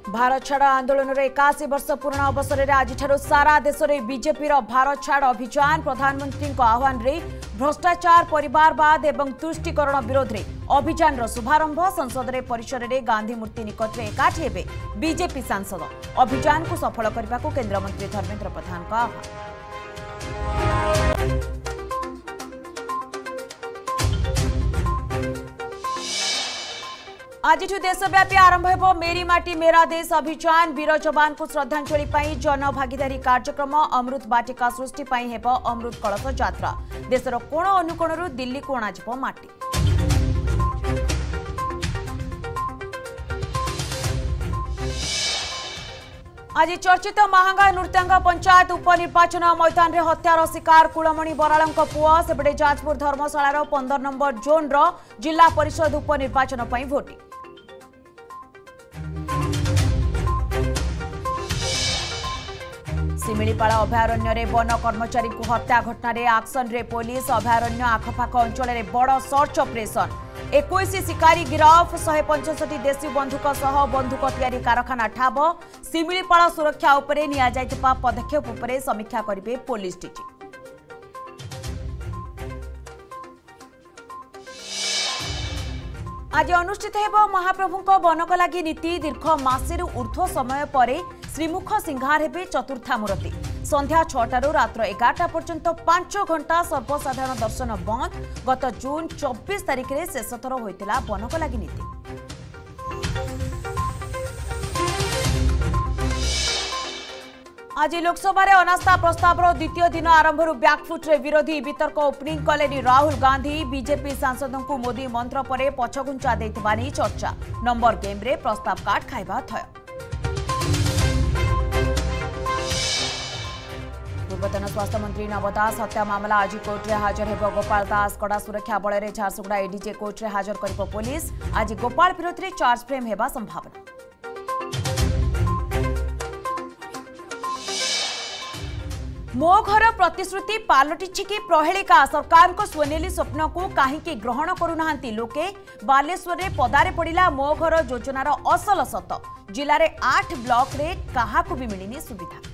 भारत छाड़ आंदोलन 81 वर्ष पूर्ण अवसर में आज सारा देश में बीजेपी भारत छाड़ अभियान प्रधानमंत्री आह्वान रे भ्रष्टाचार परिवारवाद एवं तुष्टिकरण विरोध में अभियान शुभारंभ संसद परिसर में गांधी मूर्ति निकट में एकाठी हेबे बीजेपी सांसद अभियान को सफल करने को केन्द्रमंत्री धर्मेन्द्र प्रधान का आह्वान। आज देशव्यापी आरंभ हो मेरी माटी मेरा देश अभियान वीर जवान को श्रद्धांजलि जन भागीदारी कार्यक्रम अमृत बाटिका सृष्टि हेब अमृत कलश यात्रा देशर कोण अनुकोणरू दिल्ली को अणाजिब माटी। आज चर्चित महांगा नृत्यांगा पंचायत उपनिर्वाचन मैदान में हत्यार शिकार कुलमणि बराल पुआ सेपटे जाजपुर धर्मशालार 15 नंबर जोन जिला परिषद उपनिर्वाचन भोटिंग। सिमिलीपाल अभयारण्य वन कर्मचारी को हत्या घटना एक्शन रे पुलिस अभयारण्य आखपाख अंचल में बड़ सर्च ऑपरेशन 21 शिकारी गिरफ 165 देशी बंधुक सह बंधुक तैयारी कारखाना ठाब सिमिलीपाल सुरक्षा उपरे निया जायतिबा पदक्षेप उपरे समीक्षा करिवे पुलिस डीजी। आज अनुष्ठित हेब महाप्रभुंक बनक लागि नीति दीर्घ मासेरु ऊर्ध्व समय परे श्रीमुख सिंहार हेबे चतुर्था मूर्ति संध्या 6टारू रात्र 11टा पर्यंत 5 घंटा सर्वसाधारण दर्शन बंद गत जून 24 तारिख में शेषथर होइतिला बनक लागि नीति। आज लोकसभा अनास्था प्रस्ताव द्वितीय दिन आरंभ बैकफुट्रे विरोधी वितर्क ओपनिंग कले राहुल गांधी बीजेपी सांसदों को मोदी मंत्र पर पछघुंचा देथिबा नै चर्चा नंबर गेम रे प्रस्ताव काट खाइबा थय। पूर्वतन स्वास्थ्य मंत्री नव दास हत्या मामला आज कोर्ट में हाजर हेब गोपाल दास कड़ा सुरक्षा बल में झारसुगुड़ा एडीजे कोर्ट में हाजर कर पुलिस आज गोपाल विरोध में चार्ज फ्रेम हेबा संभावना। मो घर प्रतिश्रुति पालटिछि कि प्रहेलिका सरकार को स्वनेली स्वप्न को कहीं ग्रहण करूना लोके बालेश्वर में पदारे पड़ा मो घर योजनार असल सत जिले में 8 ब्लॉक रे काहाकू भी मिलनी सुविधा।